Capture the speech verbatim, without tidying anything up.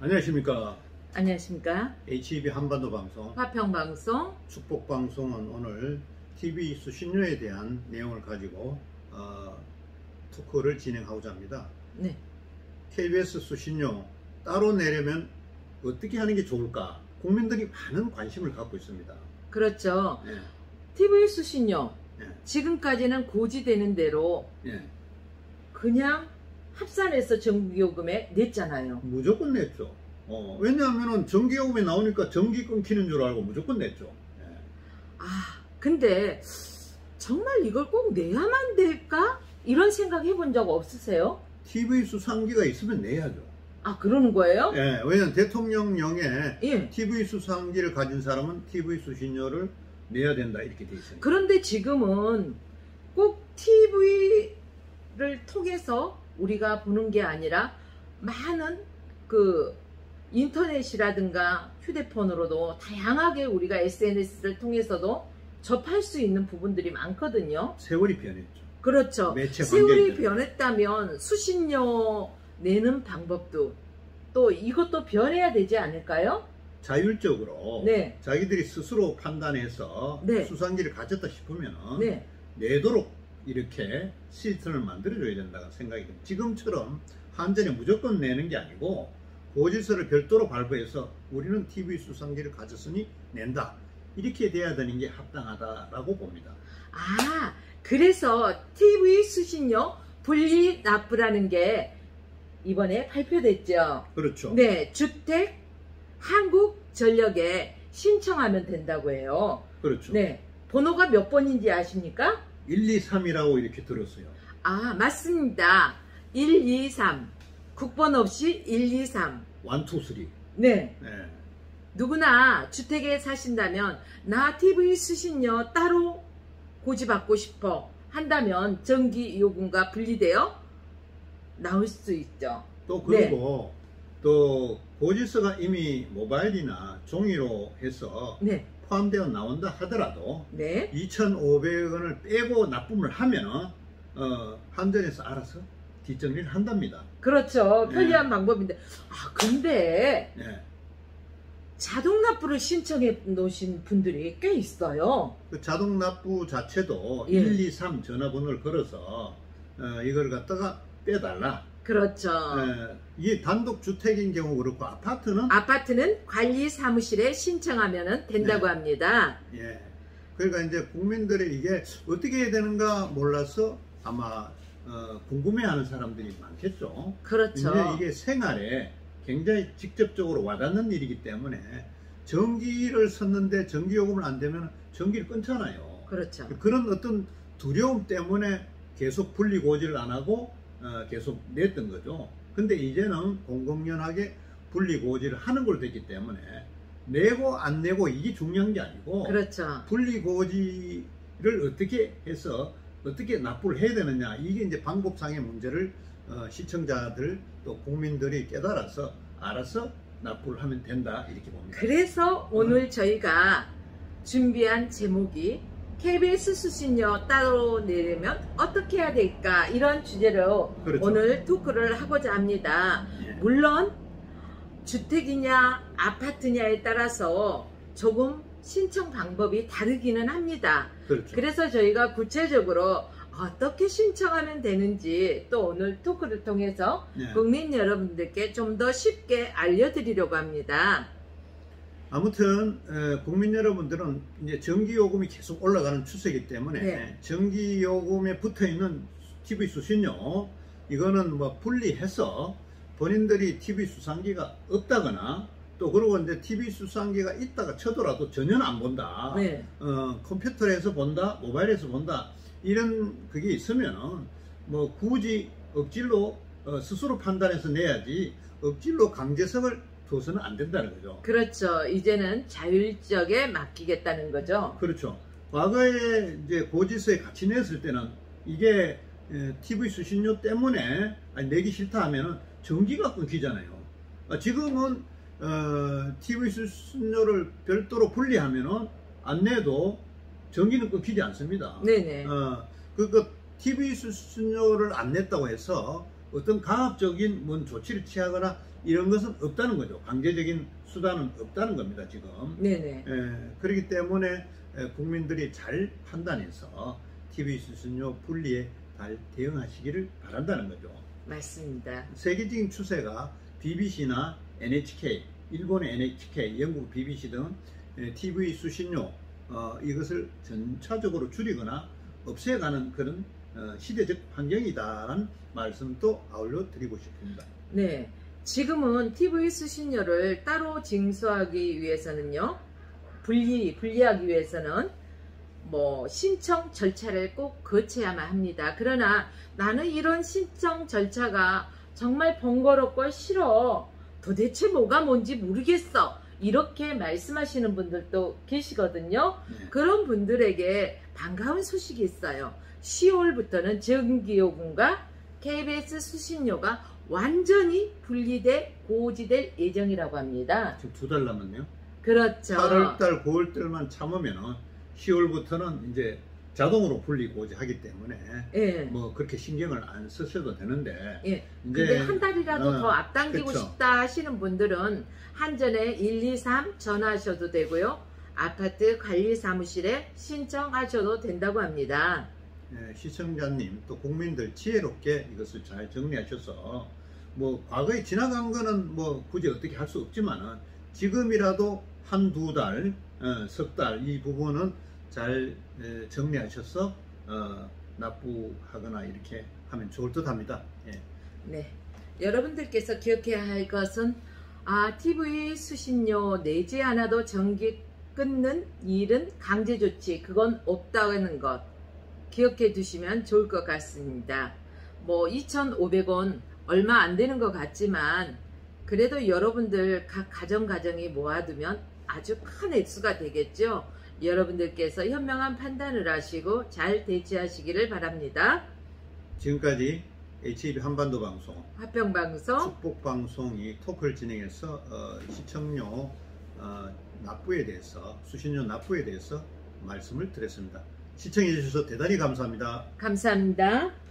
안녕하십니까. 안녕하십니까. 에이치이비 한반도 방송 화평방송 축복방송은 오늘 티비 수신료에 대한 내용을 가지고 어, 토크를 진행하고자 합니다. 네. 케이비에스 수신료 따로 내려면 어떻게 하는 게 좋을까? 국민들이 많은 관심을 갖고 있습니다. 그렇죠. 네. 티비 수신료 네. 지금까지는 고지되는 대로 네. 그냥 합산해서 전기요금에 냈잖아요. 무조건 냈죠. 어, 왜냐하면 전기요금이 나오니까 전기 끊기는 줄 알고 무조건 냈죠. 네. 아, 근데 정말 이걸 꼭 내야만 될까? 이런 생각 해본 적 없으세요? 티비 수상기가 있으면 내야죠. 아, 그러는 거예요? 예, 왜냐하면 대통령령에 예. 티비 수상기를 가진 사람은 티비 수신료를 내야 된다 이렇게 돼 있습니다. 그런데 지금은 꼭 티비를 통해서 우리가 보는 게 아니라 많은 그 인터넷이라든가 휴대폰으로도 다양하게 우리가 에스엔에스를 통해서도 접할 수 있는 부분들이 많거든요. 세월이 변했죠. 그렇죠. 매체 세월이 환경이 변했다면 수신료 내는 방법도 또 이것도 변해야 되지 않을까요? 자율적으로 네. 자기들이 스스로 판단해서 네. 수상기를 가졌다 싶으면 네. 내도록 이렇게 시스템을 만들어줘야 된다고 생각이 듭니다. 지금처럼 한전에 무조건 내는 게 아니고 고지서를 별도로 발부해서 우리는 티비 수상기를 가졌으니 낸다. 이렇게 돼야 되는 게 합당하다라고 봅니다. 아, 그래서 티비 수신료 분리 납부라는 게 이번에 발표됐죠. 그렇죠. 네, 주택 한국전력에 신청하면 된다고 해요. 그렇죠. 네, 번호가 몇 번인지 아십니까? 일, 이, 삼이라고 이렇게 들었어요. 아, 맞습니다. 일, 이, 삼. 국번 없이 일, 이, 삼. 일, 이, 삼. 네. 네. 누구나 주택에 사신다면 나 티비 수신료 따로 고지받고 싶어 한다면 전기요금과 분리되어 나올 수 있죠. 또 그리고 네. 또 고지서가 이미 모바일이나 종이로 해서 네. 포함되어 나온다 하더라도 네. 이천오백 원을 빼고 납품을 하면 어, 한전에서 알아서 뒷정리를 한답니다. 그렇죠. 편리한 네. 방법인데 아 근데 네. 자동 납부를 신청해 놓으신 분들이 꽤 있어요. 그 자동 납부 자체도 예. 일, 이, 삼 전화번호를 걸어서 어, 이걸 갖다가 빼달라. 그렇죠. 에, 이게 단독 주택인 경우 그렇고 아파트는 아파트는 관리사무실에 신청하면 된다고 네. 합니다. 예. 그러니까 이제 국민들이 이게 어떻게 해야 되는가 몰라서 아마 어, 궁금해하는 사람들이 많겠죠. 그렇죠. 근데 이게 생활에 굉장히 직접적으로 와닿는 일이기 때문에 전기를 썼는데 전기요금을 안 되면 전기를 끊잖아요. 그렇죠. 그런 어떤 두려움 때문에 계속 분리고지를 안 하고 어, 계속 냈던 거죠. 근데 이제는 공공연하게 분리고지를 하는 걸 됐기 때문에 내고 안 내고 이게 중요한 게 아니고 그렇죠. 분리고지를 어떻게 해서 어떻게 납부를 해야 되느냐 이게 이제 방법상의 문제를 어, 시청자들 또 국민들이 깨달아서 알아서 납부를 하면 된다 이렇게 봅니다. 그래서 오늘 저희가 준비한 제목이 케이비에스 수신료 따로 내려면 어떻게 해야 될까 이런 주제로 그렇죠. 오늘 토크를 하고자 합니다. 예. 물론 주택이냐 아파트냐에 따라서 조금 신청 방법이 다르기는 합니다. 그렇죠. 그래서 저희가 구체적으로 어떻게 신청하면 되는지 또 오늘 토크를 통해서 예. 국민 여러분들께 좀 더 쉽게 알려드리려고 합니다. 아무튼 에, 국민 여러분들은 이제 전기요금이 계속 올라가는 추세이기 때문에 네. 전기요금에 붙어있는 티비 수신료 이거는 뭐 분리해서 본인들이 티비 수상기가 없다거나 또 그러고 이제 티비 수상기가 있다가 쳐더라도 전혀 안 본다. 네. 어, 컴퓨터에서 본다, 모바일에서 본다 이런 그게 있으면은 뭐 굳이 억지로 어, 스스로 판단해서 내야지 억지로 강제성을 둬서는 안 된다는 거죠. 그렇죠. 이제는 자율적에 맡기겠다는 거죠. 그렇죠. 과거에 이제 고지서에 같이 냈을 때는 이게 티비 수신료 때문에 아니, 내기 싫다 하면은 전기가 끊기잖아요. 지금은 어, 티비 수신료를 별도로 분리하면은 안 내도 전기는 끊기지 않습니다. 네네. 어, 그, 그 티비 수신료를 안 냈다고 해서 어떤 강압적인 뭔 조치를 취하거나 이런 것은 없다는 거죠. 강제적인 수단은 없다는 겁니다, 지금. 네네. 에, 그렇기 때문에 에, 국민들이 잘 판단해서 티비 수신료 분리에 잘 대응하시기를 바란다는 거죠. 맞습니다. 세계적인 추세가 비비씨나 엔에이치케이, 일본의 엔에이치케이, 영국 비비씨 등 티비 수신료 어, 이것을 전차적으로 줄이거나 없애가는 그런 어, 시대적 환경이다라는 말씀도 아울러 드리고 싶습니다. 네. 지금은 티비 수신료를 따로 징수하기 위해서는요, 분리, 분리하기 위해서는 뭐 신청 절차를 꼭 거쳐야만 합니다. 그러나 나는 이런 신청 절차가 정말 번거롭고 싫어. 도대체 뭐가 뭔지 모르겠어. 이렇게 말씀하시는 분들도 계시거든요. 네. 그런 분들에게 반가운 소식이 있어요. 시월부터는 전기요금과 케이비에스 수신료가 완전히 분리돼 고지될 예정이라고 합니다. 지금 두 달 남았네요. 그렇죠. 팔월달, 구월달만 참으면은 시월부터는 이제 자동으로 분리 고지하기 때문에 예. 뭐 그렇게 신경을 안 쓰셔도 되는데 예. 이제 근데 한 달이라도 어, 더 앞당기고 그쵸. 싶다 하시는 분들은 한전에 일이삼 전화하셔도 되고요. 아파트 관리사무실에 신청하셔도 된다고 합니다. 예, 시청자님 또 국민들 지혜롭게 이것을 잘 정리하셔서 뭐 과거에 지나간 거는 뭐 굳이 어떻게 할 수 없지만은 지금이라도 한두 달, 어, 석 달 이 부분은 잘 에, 정리하셔서 어, 납부하거나 이렇게 하면 좋을 듯 합니다. 예. 네. 여러분들께서 기억해야 할 것은 아, 티비 수신료 내지 않아도 전기 끊는 일은 강제 조치 그건 없다는 것 기억해 두시면 좋을 것 같습니다. 뭐 이천오백 원 얼마 안 되는 것 같지만 그래도 여러분들 각 가정 가정이 모아두면 아주 큰 액수가 되겠죠. 여러분들께서 현명한 판단을 하시고 잘 대처하시기를 바랍니다. 지금까지 에이치이비 한반도 방송 화평방송 축복방송이 토크를 진행해서 어, 시청료 어, 납부에 대해서 수신료 납부에 대해서 말씀을 드렸습니다. 시청해 주셔서 대단히 감사합니다. 감사합니다.